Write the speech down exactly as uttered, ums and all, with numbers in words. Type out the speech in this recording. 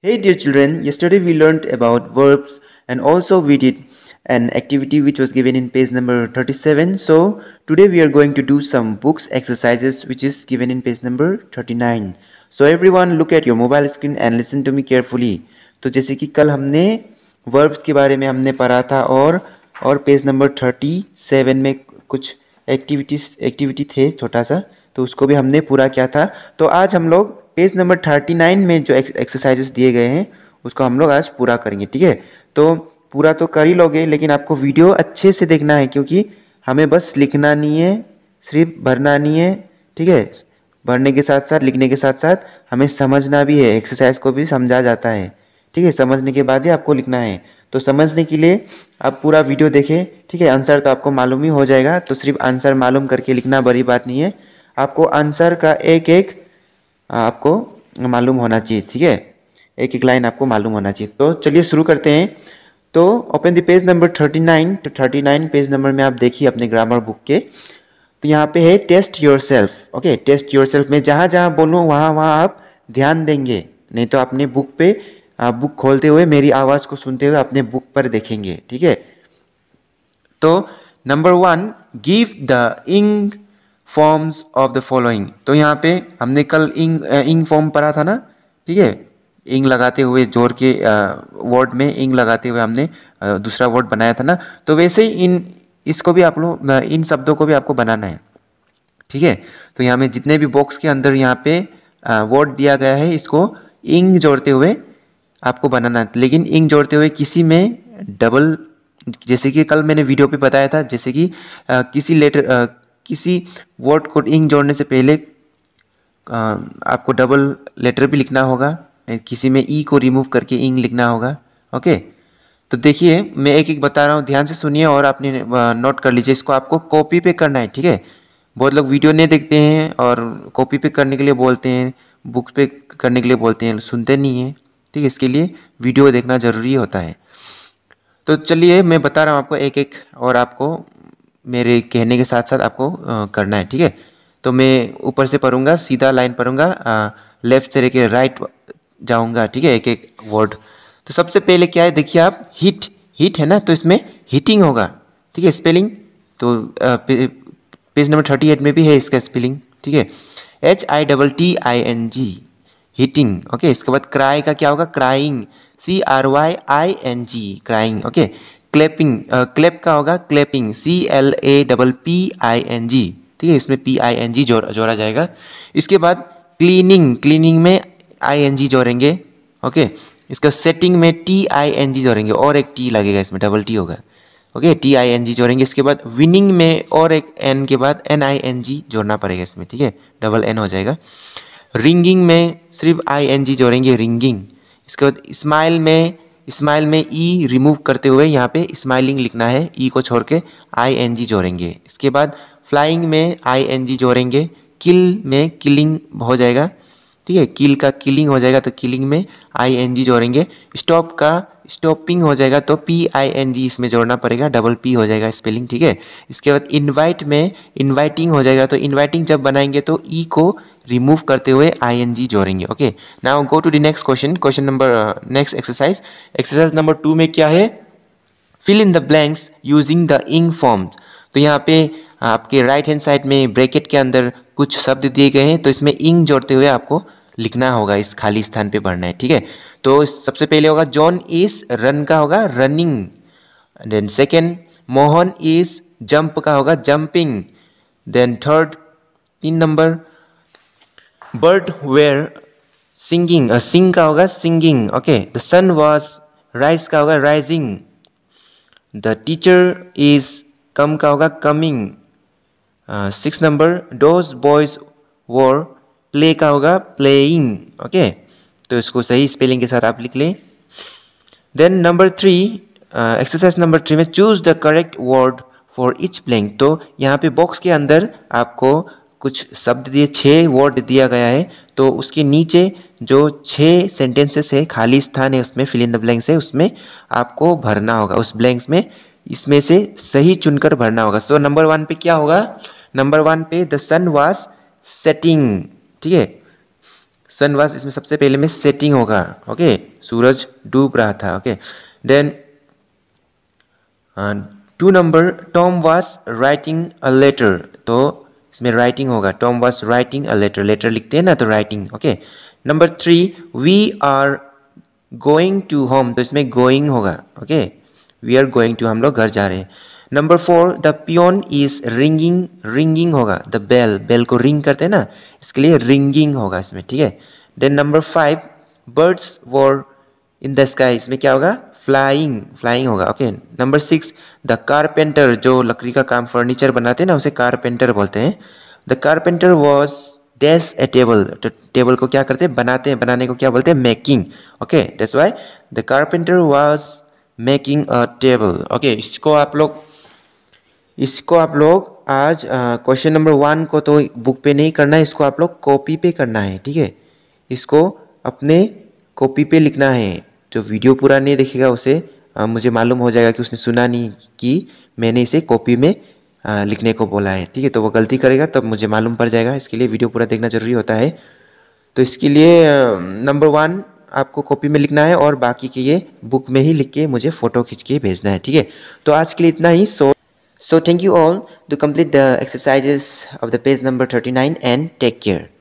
Hey dear children, yesterday we learned about verbs and also we did an activity which was given in page number thirty-seven. So today we are going to do some books exercises which is given in page number thirty-nine. So everyone look at your mobile screen and listen to me carefully. तो जैसे कि कल हमने verbs के बारे में हमने पढ़ा था और और पेज नंबर thirty-seven में कुछ एक्टिविटीज एक्टिविटी थे छोटा सा, तो उसको भी हमने पूरा किया था। तो आज हम लोग पेज नंबर थर्टी नाइन में जो एक्सरसाइजेस दिए गए हैं उसको हम लोग आज पूरा करेंगे। ठीक है, तो पूरा तो कर ही लोगे, लेकिन आपको वीडियो अच्छे से देखना है क्योंकि हमें बस लिखना नहीं है, सिर्फ भरना नहीं है। ठीक है, भरने के साथ साथ लिखने के साथ साथ हमें समझना भी है, एक्सरसाइज को भी समझा जाता है। ठीक है, समझने के बाद ही आपको लिखना है। तो समझने के लिए आप पूरा वीडियो देखें। ठीक है, आंसर तो आपको मालूम ही हो जाएगा, तो सिर्फ आंसर मालूम करके लिखना बड़ी बात नहीं है, आपको आंसर का एक एक आपको मालूम होना चाहिए। ठीक है, एक एक लाइन आपको मालूम होना चाहिए। तो चलिए शुरू करते हैं। तो open the page number thirty nine. तो थर्टी नाइन पेज नंबर में आप देखिए अपने ग्रामर बुक के, तो यहाँ पे है test yourself. Okay, test yourself में जहाँ जहाँ बोलूँ वहाँ वहाँ आप ध्यान देंगे, नहीं तो अपने बुक पे आप बुक खोलते हुए मेरी आवाज़ को सुनते हुए अपने बुक पर देखेंगे। ठीक है, तो number one, give the ing forms of the following. तो यहाँ पे हमने कल इंग इंग फॉर्म पढ़ा था ना। ठीक है, इंग लगाते हुए जोड़ के वर्ड में इंग लगाते हुए हमने आ, दूसरा वर्ड बनाया था ना। तो वैसे ही इन इसको भी आप लोग इन शब्दों को भी आपको बनाना है। ठीक है, तो यहाँ में जितने भी बॉक्स के अंदर यहाँ पे वर्ड दिया गया है इसको इंग जोड़ते हुए आपको बनाना है, लेकिन इंग जोड़ते हुए किसी में डबल, जैसे कि कल मैंने वीडियो पे बताया था, जैसे कि आ, किसी लेटर आ, किसी वर्ड को इंग जोड़ने से पहले आ, आपको डबल लेटर भी लिखना होगा, किसी में ई को रिमूव करके इंग लिखना होगा। ओके, तो देखिए मैं एक एक बता रहा हूँ, ध्यान से सुनिए और आपने नोट कर लीजिए। इसको आपको कॉपी पे करना है। ठीक है, बहुत लोग वीडियो नहीं देखते हैं और कॉपी पे करने के लिए बोलते हैं, बुक्स पे करने के लिए बोलते हैं, सुनते नहीं हैं। ठीक है, इसके लिए वीडियो देखना ज़रूरी होता है। तो चलिए मैं बता रहा हूँ आपको एक एक, और आपको मेरे कहने के साथ साथ आपको आ, करना है। ठीक है, तो मैं ऊपर से पढ़ूंगा, सीधा लाइन पढ़ूंगा, लेफ्ट से लेके राइट जाऊंगा। ठीक है, एक एक वर्ड। तो सबसे पहले क्या है देखिए आप, हिट। हिट है ना, तो इसमें हिटिंग होगा। ठीक है, स्पेलिंग तो आ, पे, पेज नंबर थर्टी एट में भी है इसका स्पेलिंग। ठीक है, H I double T I N G, hitting. Okay, इसके बाद क्राई का क्या होगा, crying, C R Y I N G, crying. Okay, clapping, clap का होगा clapping, C L A double P I N G. ठीक है, इसमें पी आई एन जी जोड़ जोड़ा जाएगा। इसके बाद क्लीनिंग, क्लीनिंग में आई एन जी जोड़ेंगे। ओके, इसका सेटिंग में टी आई एन जी जोड़ेंगे, और एक टी लगेगा इसमें, डबल टी होगा। Okay, T I N G जोड़ेंगे। इसके बाद विनिंग में और एक एन के बाद एन आई एन जी जोड़ना पड़ेगा इसमें। ठीक है, डबल एन हो जाएगा। रिंगिंग में सिर्फ आई एन जी जोड़ेंगे, रिंगिंग। इसके बाद स्माइल में, स्माइल में ई रिमूव करते हुए यहाँ पे स्माइलिंग लिखना है, ई को छोड़ के आई एन जी जोड़ेंगे। इसके बाद फ्लाइंग में आई एन जी जोड़ेंगे। किल में किलिंग हो जाएगा। ठीक है, किल का किलिंग हो जाएगा, तो किलिंग में आई एन जी जोड़ेंगे। स्टॉप का स्टॉपिंग हो जाएगा, तो पी आई एन जी इसमें जोड़ना पड़ेगा, डबल पी हो जाएगा स्पेलिंग। ठीक है, इसके बाद इनवाइट में इनवाइटिंग हो जाएगा, तो इनवाइटिंग जब बनाएंगे तो ई को रिमूव करते हुए आई एन जी जोड़ेंगे। Okay, now go to the next question. Question number next exercise, exercise number two में क्या है, fill in the blanks using the ing forms. तो यहाँ पे आपके राइट हैंड साइड में ब्रैकेट के अंदर कुछ शब्द दिए गए हैं, तो इसमें इंग जोड़ते हुए आपको लिखना होगा, इस खाली स्थान पे भरना है। ठीक है, तो सबसे पहले होगा जॉन इज, रन का होगा running. Then second, Mohan is, jump का होगा जंपिंग। देन थर्ड, तीन number, bird were singing, sing का होगा singing. Okay, the sun was, rise का होगा rising. The teacher is, come का होगा coming. Six number, those boys were, play का होगा प्लेइंग। ओके, तो इसको सही स्पेलिंग के साथ आप लिख लें। Then number three, exercise number three में choose the correct word for each blank. तो यहाँ पे बॉक्स के अंदर आपको कुछ शब्द दिए, छः वर्ड दिया गया है, तो उसके नीचे जो छः सेंटेंसेस है, खाली स्थान है, उसमें फिल इन द ब्लैंक्स है, उसमें आपको भरना होगा, उस ब्लैंक्स में इसमें से सही चुनकर भरना होगा। तो नंबर वन पे क्या होगा, नंबर वन पे द सन वाज सेटिंग। ठीक है, सन वाज इसमें सबसे पहले में सेटिंग होगा, ओके, सूरज डूब रहा था, ओके। Then two number Tom was writing a letter, तो इसमें राइटिंग होगा, Tom was writing a letter, letter लिखते हैं ना तो writing, okay. Number three we are going to home, तो इसमें गोइंग होगा, okay, we are going to, हम लोग घर जा रहे हैं। Number four the peon is ringing, ringing होगा, द बेल, बेल को रिंग करते हैं ना, इसके लिए रिंगिंग होगा इसमें, ठीक है। Then number five birds were in the sky, इसमें क्या होगा, फ्लाइंग, फ्लाइंग होगा, okay. Number six the carpenter, जो लकड़ी का काम फर्नीचर बनाते हैं ना उसे कारपेंटर बोलते हैं। The carpenter was dash a table, तो टेबल को क्या करते हैं, बनाते हैं, बनाने को क्या बोलते हैं, making, okay. That's why the carpenter was making a table, okay. इसको आप लोग इसको आप लोग आज क्वेश्चन नंबर वन को तो बुक पे नहीं करना है, इसको आप लोग कॉपी पे करना है, ठीक है। इसको अपने कॉपी पे लिखना है। जो वीडियो पूरा नहीं देखेगा उसे आ, मुझे मालूम हो जाएगा कि उसने सुना नहीं कि मैंने इसे कॉपी में आ, लिखने को बोला है, ठीक है। तो वो गलती करेगा तब मुझे मालूम पड़ जाएगा, इसके लिए वीडियो पूरा देखना जरूरी होता है। तो इसके लिए नंबर वन आपको कॉपी में लिखना है और बाकी के ये बुक में ही लिख के मुझे फ़ोटो खींच के भेजना है, ठीक है। तो आज के लिए इतना ही। सो So thank you all to complete the exercises of the page number thirty-nine and take care.